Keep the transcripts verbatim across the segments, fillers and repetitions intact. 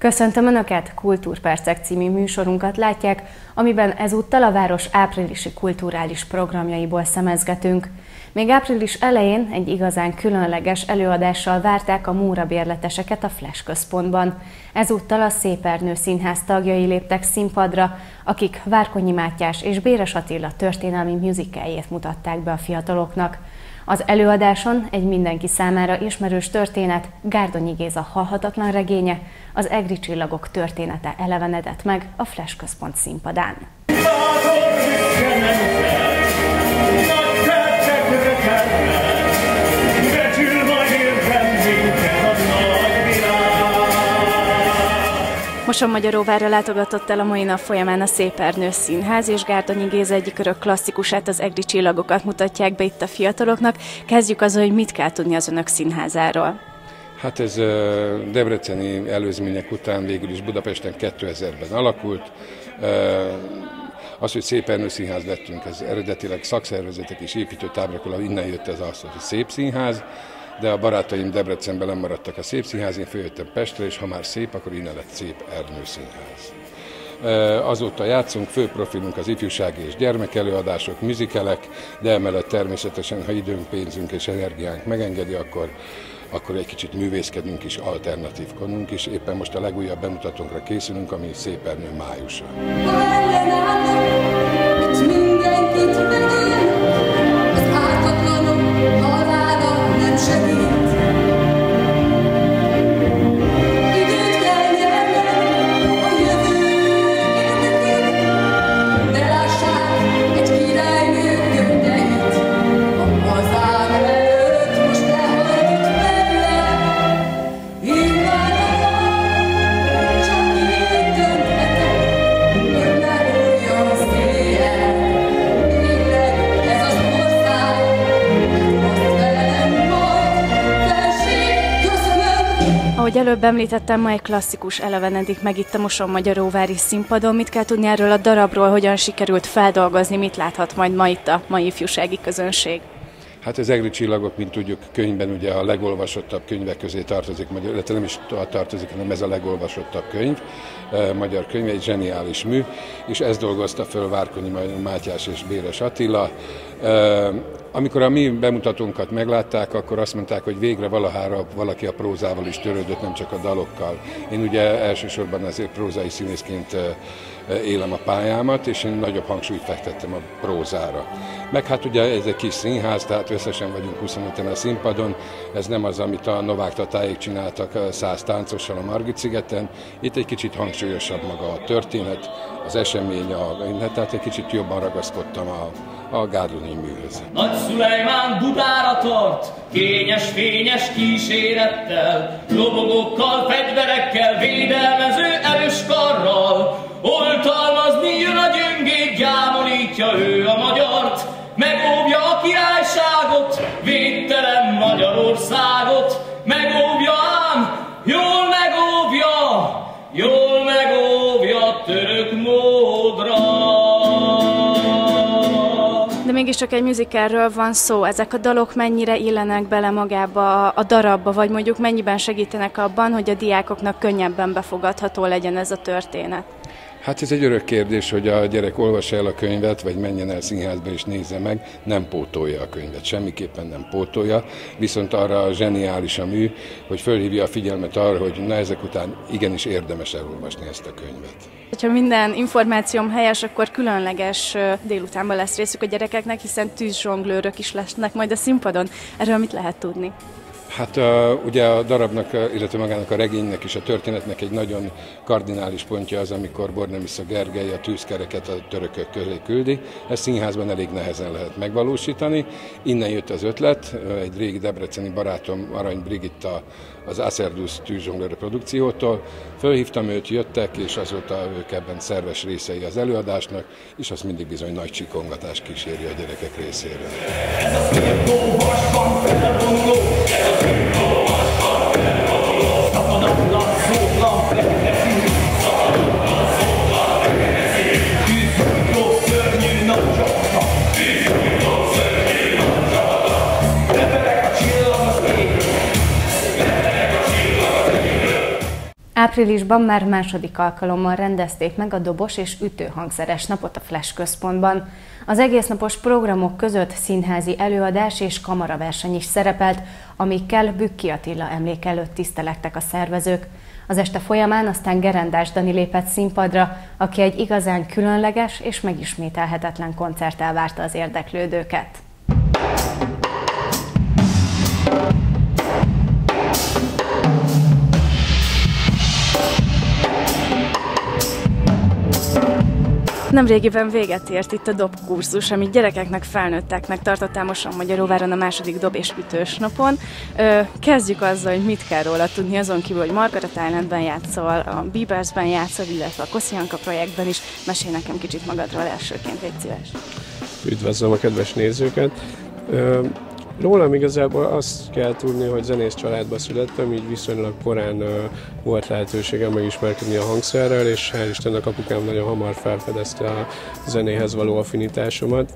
Köszöntöm Önöket! Kultúrpercek című műsorunkat látják, amiben ezúttal a város áprilisi kulturális programjaiból szemezgetünk. Még április elején egy igazán különleges előadással várták a mórabérleteseket a Flash központban. Ezúttal a Szép Ernő Színház tagjai léptek színpadra, akik Várkonyi Mátyás és Béres Attila történelmi musicaljét mutatták be a fiataloknak. Az előadáson egy mindenki számára ismerős történet, Gárdonyi Géza halhatatlan regénye, az egri csillagok története elevenedett meg a Flash központ színpadán. Mosonmagyaróvárra látogatott el a mai nap folyamán a Szép Ernő Színház, és Gárdonyi Géza egyik örök klasszikusát, az egri csillagokat mutatják be itt a fiataloknak. Kezdjük azzal, hogy mit kell tudni az Önök színházáról. Hát ez debreceni előzmények után végül is Budapesten kétezerben alakult. Az, hogy Szép Ernő Színház lettünk, ez eredetileg szakszervezetek és építőtábrakról, innen jött ez az, hogy Szép Színház, de a barátaim Debrecenben nem maradtak a Szép Színház, én följöttem Pestre, és ha már szép, akkor innen lett Szép Ernő Színház. Azóta játszunk, fő profilunk az ifjúsági és gyermekelőadások, musicalek, de emellett természetesen, ha időnk, pénzünk és energiánk megengedi, akkor, akkor egy kicsit művészkedünk is, alternatívkodunk is. Éppen most a legújabb bemutatónkra készülünk, ami Szép Ernő májusa. Ahogy előbb említettem, ma egy klasszikus elevenedik meg itt a Mosonmagyaróvári színpadon. Mit kell tudni erről a darabról, hogyan sikerült feldolgozni, mit láthat majd ma itt a mai ifjúsági közönség? Hát az egri csillagok, mint tudjuk, könyvben ugye a legolvasottabb könyvek közé tartozik, illetve nem is tartozik, hanem ez a legolvasottabb könyv, magyar könyv, egy zseniális mű, és ezt dolgozta föl Várkonyi Mátyás és Béres Attila. Amikor a mi bemutatónkat meglátták, akkor azt mondták, hogy végre valahára valaki a prózával is törődött, nem csak a dalokkal. Én ugye elsősorban azért prózai színészként élem a pályámat, és én nagyobb hangsúlyt fektettem a prózára. Meg hát ugye ez egy kis színház, tehát összesen vagyunk huszonöten a színpadon, ez nem az, amit a Novák Tatáék csináltak száz táncossal a Margit-szigeten. Itt egy kicsit hangsúlyosabb maga a történet, az esemény, a, tehát egy kicsit jobban ragaszkodtam a, a Gárdonyi műhöz. Nagy Szulejmán Budára tart, kényes, fényes kísérettel, lobogókkal, fegyverekkel, védelmező erős karral, oltalmazni jön a gyöngét, gyámolítja ő a magyart, megóvja a királyságot, védtelen Magyarországot, megóvja ám, jól megóvja, jól megóvja török módra. De mégiscsak egy musicalről van szó. Ezek a dalok mennyire illenek bele magába a darabba, vagy mondjuk mennyiben segítenek abban, hogy a diákoknak könnyebben befogadható legyen ez a történet? Hát ez egy örök kérdés, hogy a gyerek olvassa el a könyvet, vagy menjen el színházba és nézze meg, nem pótolja a könyvet, semmiképpen nem pótolja, viszont arra a zseniális a mű, hogy fölhívja a figyelmet arra, hogy na ezek után igenis érdemes elolvasni ezt a könyvet. Ha minden információm helyes, akkor különleges délutánban lesz részük a gyerekeknek, hiszen tűzzsonglőrök is lesznek majd a színpadon. Erről mit lehet tudni? Hát a, ugye a darabnak, illetve magának a regénynek és a történetnek egy nagyon kardinális pontja az, amikor Bornemisza Gergely a tűzkereket a törökök közé küldi. Ezt színházban elég nehezen lehet megvalósítani. Innen jött az ötlet, egy régi debreceni barátom, Arany Brigitta, az Acerdusz tűzzsonglőr produkciótól. Fölhívtam őt, jöttek, és azóta ők ebben szerves részei az előadásnak, és azt mindig bizony nagy csikongatás kíséri a gyerekek részéről. Áprilisban már második alkalommal rendezték meg a dobos és ütőhangszeres napot a Flash központban. Az egésznapos programok között színházi előadás és kamaraverseny is szerepelt, amikkel Bükki Attila emlék előtt tisztelegtek a szervezők. Az este folyamán aztán Gerendás Dani lépett színpadra, aki egy igazán különleges és megismételhetetlen koncerttel várta az érdeklődőket. Nemrégiben véget ért itt a dob kurzus, amit gyerekeknek, felnőtteknek tartott Támoson Magyaróváron a második dob és ütős napon. Kezdjük azzal, hogy mit kell róla tudni, azon kívül, hogy Margaret Islandben játszol, a Biebersben játszol, illetve a Koszianka projektben is. Mesélj nekem kicsit magadról elsőként, légy szíves. Üdvözlöm a kedves nézőket! Rólam igazából azt kell tudni, hogy zenész családba születtem, így viszonylag korán uh, volt lehetőségem megismerkedni a hangszerrel, és hál' Istennek apukám nagyon hamar felfedezte a zenéhez való affinitásomat,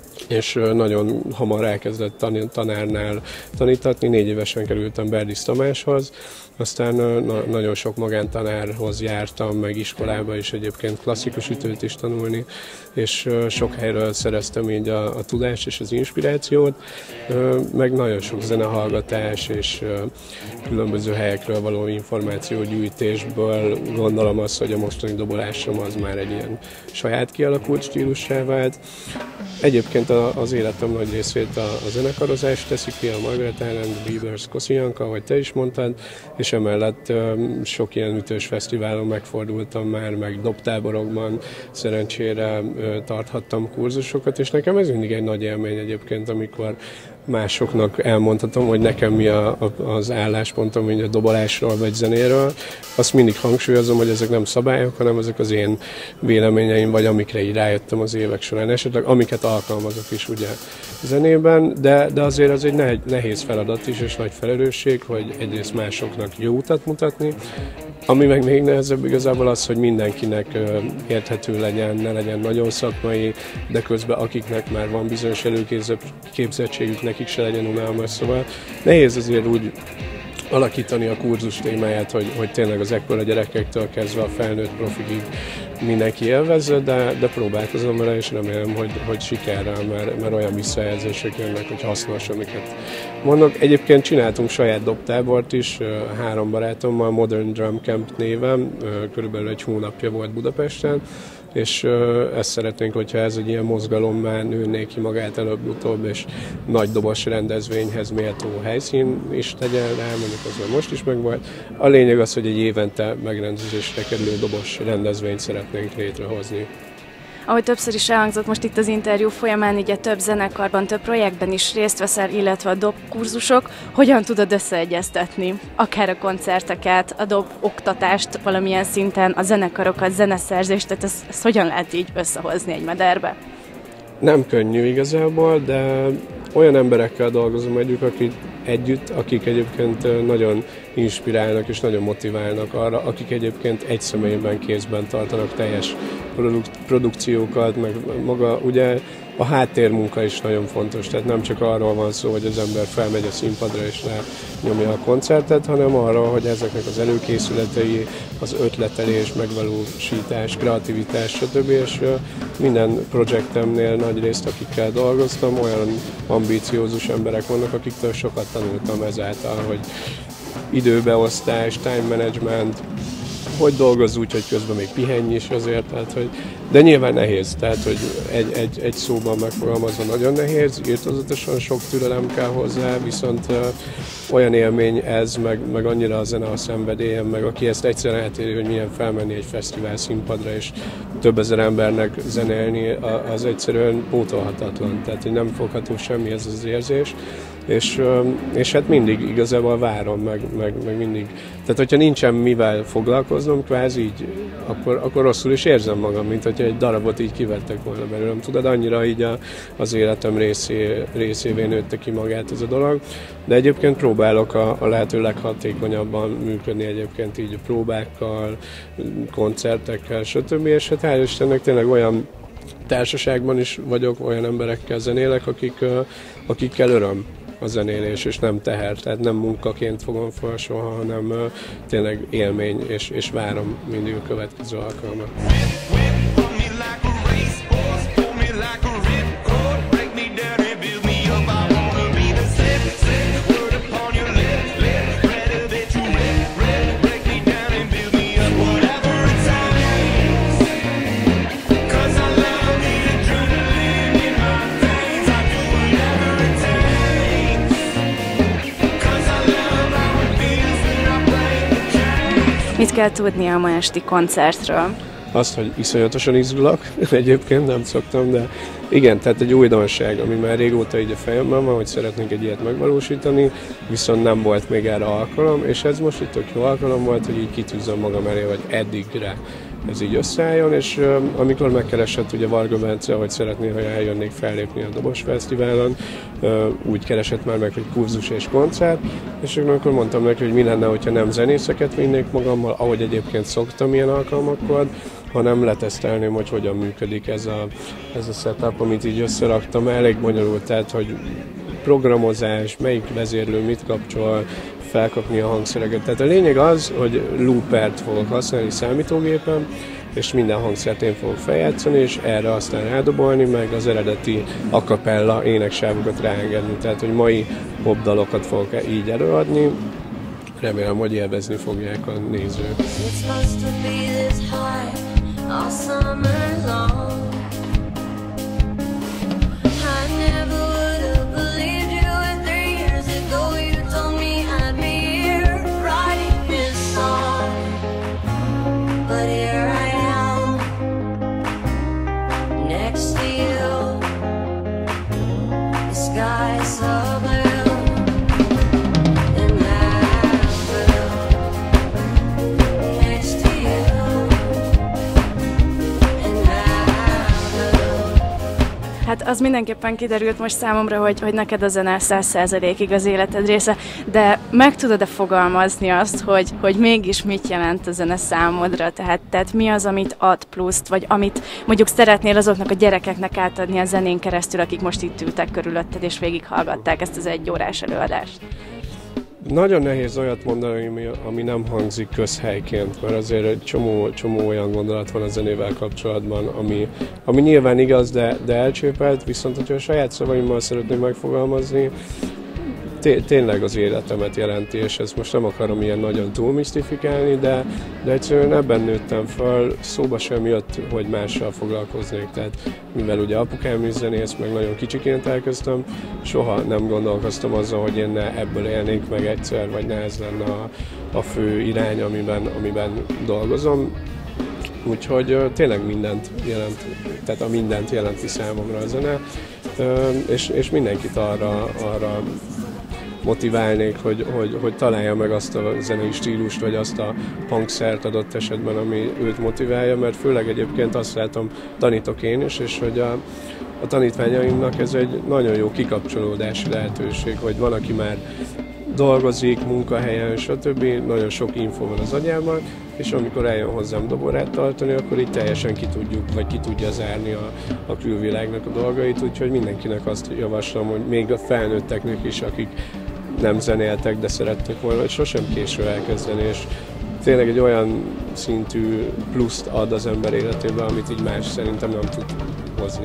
és uh, nagyon hamar elkezdett tan tanárnál tanítatni. Négy évesen kerültem Berdisz Tamáshoz, aztán uh, na nagyon sok magántanárhoz jártam, meg iskolába is egyébként klasszikus ütőt is tanulni, és uh, sok helyről szereztem így a, a tudást és az inspirációt, uh, meg nagyon sok zenehallgatás és uh, különböző helyekről való információgyűjtésből gondolom azt, hogy a mostani dobolásom az már egy ilyen saját kialakult stílussá vált. Egyébként a, az életem nagy részét a, a zenekarozás teszi ki, a Margaret Island, Biebers, Koszianka, ahogy te is mondtad, és emellett um, sok ilyen ütős fesztiválon megfordultam már, meg dobtáborokban szerencsére uh, tarthattam kurzusokat, és nekem ez mindig egy nagy élmény egyébként, amikor másoknak elmondhatom, hogy nekem mi a, a, az álláspontom a dobolásról vagy zenéről. Azt mindig hangsúlyozom, hogy ezek nem szabályok, hanem ezek az én véleményeim, vagy amikre így rájöttem az évek során, esetleg amiket alkalmazok is ugye zenében, de, de azért az egy nehéz feladat is, és nagy felelősség, hogy egyrészt másoknak jó utat mutatni, ami meg még nehezebb igazából az, hogy mindenkinek érthető legyen, ne legyen nagyon szakmai, de közben akiknek már van bizonyos előképzettségük, nekik se legyen unalmas, szóval nehéz azért úgy alakítani a kurzus témáját, hogy, hogy tényleg az ekkora gyerekektől kezdve a felnőtt profikig mindenki élvezze, de, de próbálkozom vele, és remélem, hogy, hogy sikerrel, mert, mert olyan visszajelzések jönnek, hogy hasznos, amiket mondok. Egyébként csináltunk saját dobtábort is, három barátommal, Modern Drum Camp néven, körülbelül egy hónapja volt Budapesten, és ezt szeretnénk, hogyha ez egy ilyen mozgalommá nőné ki magát előbb-utóbb, és nagy dobos rendezvényhez méltó helyszín is tegyen rá, mondjuk az most is megvolt. A lényeg az, hogy egy évente megrendezésre kerülő dobos rendezvényt szeretnénk létrehozni. Ahogy többször is elhangzott most itt az interjú folyamán, ugye több zenekarban, több projektben is részt veszel, illetve a dob kurzusok. Hogyan tudod összeegyeztetni akár a koncerteket, a dob oktatást valamilyen szinten, a zenekarokat, zeneszerzést, tehát ezt, ezt hogyan lehet így összehozni egy mederbe? Nem könnyű igazából, de olyan emberekkel dolgozom együtt, akik együtt, akik egyébként nagyon inspirálnak és nagyon motiválnak arra, akik egyébként egy személyben kézben tartanak teljes produk produkciókat, meg maga ugye a háttérmunka is nagyon fontos, tehát nem csak arról van szó, hogy az ember felmegy a színpadra és nyomja a koncertet, hanem arról, hogy ezeknek az előkészületei, az ötletelés, megvalósítás, kreativitás, stb. És minden projektemnél nagy részt, akikkel dolgoztam, olyan ambíciózus emberek vannak, akiktől sokat tanultam ezáltal, hogy időbeosztás, time management, hogy dolgozz úgy, hogy közben még pihenj is azért, tehát, hogy, de nyilván nehéz, tehát hogy egy, egy, egy szóban megfogalmazva nagyon nehéz, írtózatosan sok türelem kell hozzá, viszont uh, olyan élmény ez, meg, meg annyira a zene a szenvedélyem, meg aki ezt egyszer eltéri, hogy milyen felmenni egy fesztivál színpadra, és több ezer embernek zenélni, az egyszerűen pótolhatatlan, tehát hogy nem fogható semmi ez az érzés. És, és hát mindig igazából várom, meg, meg, meg mindig. Tehát, hogyha nincsen mivel foglalkoznom, kvázi így, akkor, akkor rosszul is érzem magam, mint hogyha egy darabot így kivettek volna belőlem. Tudod, annyira így a, az életem részé, részévé nőtte ki magát ez a dolog. De egyébként próbálok a, a lehető leghatékonyabban működni egyébként így próbákkal, koncertekkel, stb. És hát hál' Istennek tényleg olyan társaságban is vagyok, olyan emberekkel zenélek, akik, akikkel öröm. a zenélés, és nem teher, tehát nem munkaként fogom fel soha, hanem tényleg élmény, és, és várom mindig a következő alkalmat. Mit kell tudni a ma esti koncertről? Azt, hogy iszonyatosan izgulok, egyébként nem szoktam, de igen, tehát egy újdonság, ami már régóta így a fejemben van, hogy szeretnénk egy ilyet megvalósítani, viszont nem volt még erre alkalom, és ez most egy tök jó alkalom volt, hogy így kitűzzem magam elé, hogy eddigre ez így összeálljon, és uh, amikor megkeresett ugye Varga Bence, hogy szeretné, hogy eljönnék fellépni a Dobos Fesztiválon, uh, úgy keresett már meg, hogy kurzus és koncert, és akkor mondtam neki, hogy mi lenne, hogyha nem zenészeket vinnék magammal, ahogy egyébként szoktam ilyen alkalmakkor, hanem letesztelném, hogy hogyan működik ez a, ez a setup, amit így összeraktam. Elég bonyolult, tehát, hogy programozás, melyik vezérlő mit kapcsol, felkapni a hangszereket. Tehát a lényeg az, hogy loopert fogok használni számítógépen, és minden hangszert én fogok feljátszani, és erre aztán rádobolni, meg az eredeti a cappella éneksávokat ráengedni. Tehát, hogy mai popdalokat fogok így előadni. Remélem, hogy élvezni fogják a nézők. Hát az mindenképpen kiderült most számomra, hogy, hogy neked a zene száz százalékig az életed része, de meg tudod-e fogalmazni azt, hogy, hogy mégis mit jelent a zene számodra? Tehát, tehát mi az, amit ad pluszt, vagy amit mondjuk szeretnél azoknak a gyerekeknek átadni a zenén keresztül, akik most itt ültek körülötted és végighallgatták ezt az egy órás előadást? Nagyon nehéz olyat mondani, ami, ami nem hangzik közhelyként, mert azért egy csomó, csomó olyan gondolat van a zenével kapcsolatban, ami, ami nyilván igaz, de, de elcsépelt, viszont hogyha a saját szavaimmal szeretném megfogalmazni, té- tényleg az életemet jelenti, és ezt most nem akarom ilyen nagyon túl misztifikálni, de, de egyszerűen ebben nőttem fel, szóba sem jött, hogy mással foglalkoznék, tehát mivel ugye apukám is zenész, meg nagyon kicsiként elkezdtem, soha nem gondolkoztam azzal, hogy én ne ebből élnék meg egyszer, vagy ne ez lenne a, a fő irány, amiben, amiben dolgozom. Úgyhogy uh, tényleg mindent jelent, tehát a mindent jelenti számomra a zene, uh, és, és mindenkit arra, arra motiválnék, hogy, hogy, hogy találja meg azt a zenei stílust, vagy azt a hangszert adott esetben, ami őt motiválja, mert főleg egyébként azt látom, tanítok én is, és hogy a, a tanítványaimnak ez egy nagyon jó kikapcsolódási lehetőség, hogy van, aki már dolgozik, munkahelyen, stb. Nagyon sok info van az agyában, és amikor eljön hozzám doborát tartani, akkor így teljesen ki tudjuk, vagy ki tudja zárni a, a külvilágnak a dolgait, úgyhogy mindenkinek azt javaslom, hogy még a felnőtteknek is, akik nem zenéltek, de szerették volna, hogy sosem késő elkezdeni, és tényleg egy olyan szintű pluszt ad az ember életében, amit így más szerintem nem tud hozni.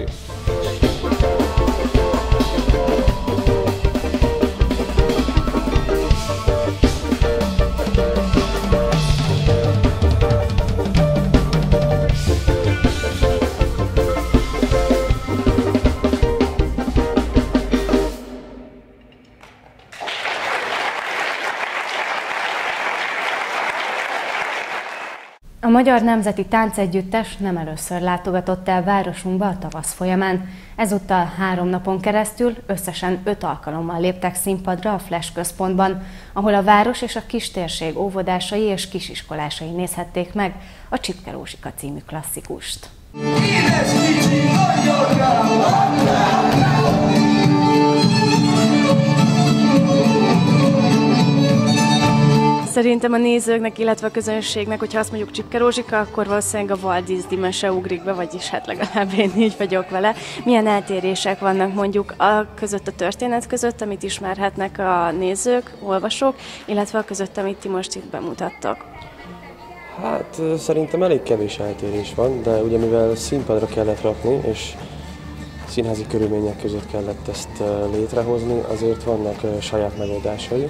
A Magyar Nemzeti Táncegyüttes nem először látogatott el városunkba a tavasz folyamán. Ezúttal három napon keresztül összesen öt alkalommal léptek színpadra a Flash központban, ahol a város és a kistérség óvodásai és kisiskolásai nézhették meg a Csipke Rózsika című klasszikust. Szerintem a nézőknek, illetve a közönségnek, hogyha azt mondjuk Csipke Rózsika, akkor valószínűleg a Walt Disney mese ugrik be, vagyis hát legalább én így vagyok vele. Milyen eltérések vannak mondjuk a között, a történet között, amit ismerhetnek a nézők, olvasók, illetve a között, amit ti most itt bemutattak? Hát szerintem elég kevés eltérés van, de ugye mivel színpadra kellett rakni, és színházi körülmények között kellett ezt létrehozni, azért vannak saját megoldásai.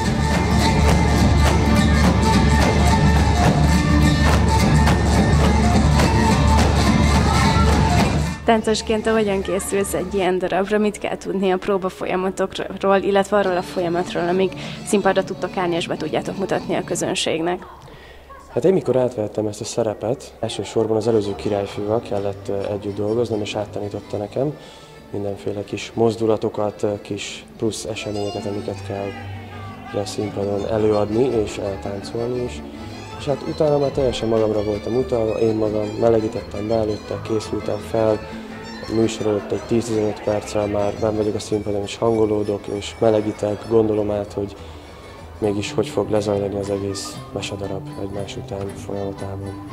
Táncosként hogyan készülsz egy ilyen darabra? Mit kell tudni a próba folyamatokról, illetve arról a folyamatról, amíg színpadra tudtok állni és be tudjátok mutatni a közönségnek? Hát én mikor átvettem ezt a szerepet, elsősorban az előző királyfiúval kellett együtt dolgoznom, és áttanította nekem mindenféle kis mozdulatokat, kis plusz eseményeket, amiket kell a színpadon előadni és eltáncolni is. És hát utána már teljesen magamra voltam utalva, én magam melegítettem be előtte, készültem fel, a műsor előtt egy tíz-tizenöt perccel már benn vagyok a színpadon, és hangolódok, és melegítek, gondolom át, hogy mégis hogy fog lezajlani az egész mesedarab egymás után folyamatában.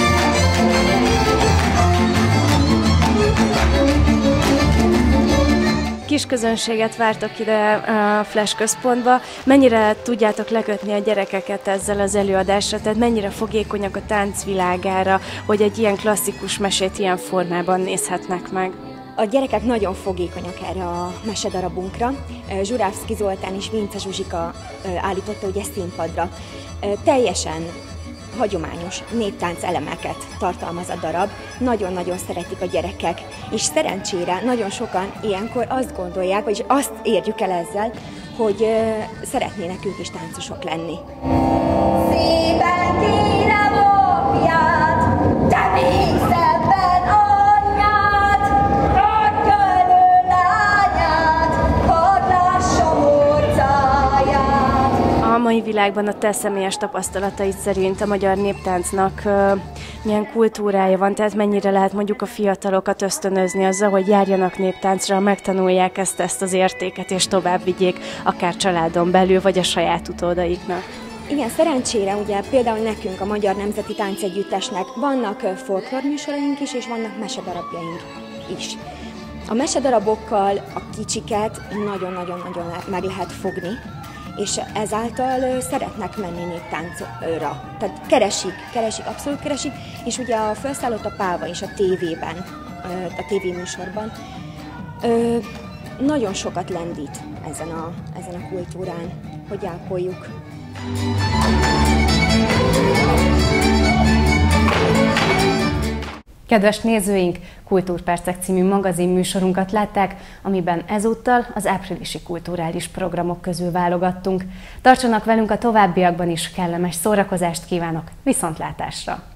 Kis közönséget vártak ide a Flash központba. Mennyire tudjátok lekötni a gyerekeket ezzel az előadásra, tehát mennyire fogékonyak a tánc világára, hogy egy ilyen klasszikus mesét ilyen formában nézhetnek meg? A gyerekek nagyon fogékonyak erre a mesedarabunkra. Zsurávszky Zoltán és Vince Zsuzsika állította ugye színpadra. Teljesen hagyományos néptánc elemeket tartalmaz a darab, nagyon-nagyon szeretik a gyerekek, és szerencsére nagyon sokan ilyenkor azt gondolják, vagyis azt érjük el ezzel, hogy szeretnének ők is táncosok lenni. Szépen kérem apját, te még szebben anyját, adj elő lányát, hadd lássam orcáját. A mai világban a te személyes tapasztalataid szerint a magyar néptáncnak uh, milyen kultúrája van, tehát mennyire lehet mondjuk a fiatalokat ösztönözni azzal, hogy járjanak néptáncra, megtanulják ezt, ezt az értéket és tovább vigyék, akár családon belül, vagy a saját utódaiknak? Igen, szerencsére ugye például nekünk, a Magyar Nemzeti Táncegyüttesnek vannak folklórműsoraink is, és vannak mesedarabjaink is. A mesedarabokkal a kicsiket nagyon-nagyon-nagyon meg lehet fogni, és ezáltal szeretnek menni néptáncra. Tehát keresik, keresik, abszolút keresik, és ugye a Felszállott a pálva is a tévében, a tévéműsorban nagyon sokat lendít ezen a, ezen a kultúrán, hogy ápoljuk. Kedves nézőink, Kultúrpercek című magazinműsorunkat látták, amiben ezúttal az áprilisi kulturális programok közül válogattunk. Tartsanak velünk a továbbiakban is, kellemes szórakozást kívánok, viszontlátásra!